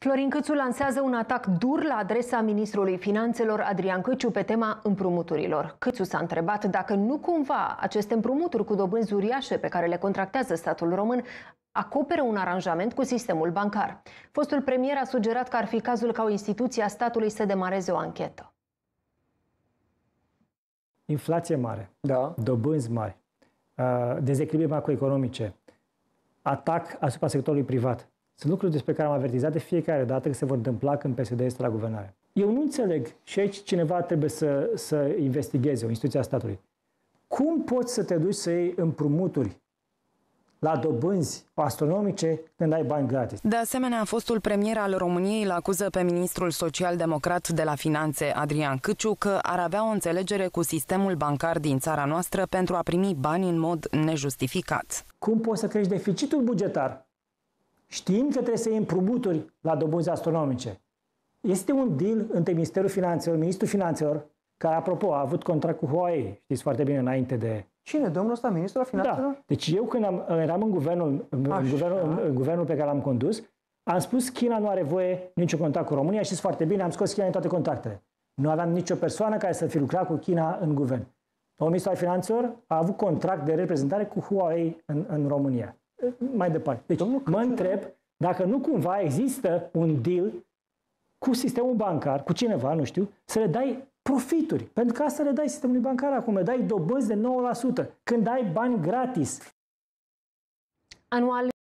Florin Câțu lansează un atac dur la adresa ministrului Finanțelor Adrian Câciu pe tema împrumuturilor. Câțu s-a întrebat dacă nu cumva aceste împrumuturi cu dobânzi uriașe pe care le contractează statul român acoperă un aranjament cu sistemul bancar. Fostul premier a sugerat că ar fi cazul ca o instituție a statului să demareze o anchetă. Inflație mare, dobânzi mari, dezechilibre macroeconomice, atac asupra sectorului privat. Sunt lucruri despre care am avertizat de fiecare dată că se vor întâmpla când PSD este la guvernare. Eu nu înțeleg, și aici cineva trebuie să investigheze, o instituție a statului. Cum poți să te duci să iei împrumuturi la dobânzi astronomice când ai bani gratis? De asemenea, fostul premier al României îl acuză pe ministrul social-democrat de la Finanțe, Adrian Câciu, că ar avea o înțelegere cu sistemul bancar din țara noastră pentru a primi bani în mod nejustificat. Cum poți să crești deficitul bugetar știind că trebuie să iei împrumuturi la dobânzi astronomice? Este un deal între Ministerul Finanțelor, Ministrul Finanțelor, care, apropo, a avut contract cu Huawei, știți foarte bine, înainte de... Cine? Domnul ăsta, Ministrul Finanțelor? Da. Deci eu când eram în guvernul pe care l-am condus, am spus China nu are voie niciun contact cu România, știți foarte bine, am scos China în toate contactele. Nu aveam nicio persoană care să fi lucrat cu China în guvern. Ministrul Finanțelor a avut contract de reprezentare cu Huawei în România. Mai departe. Deci mă întreb dacă nu cumva există un deal cu sistemul bancar, cu cineva, nu știu, să le dai profituri. Pentru că asta le dai sistemului bancar acum, le dai dobânzi de 9%, când ai bani gratis. Anual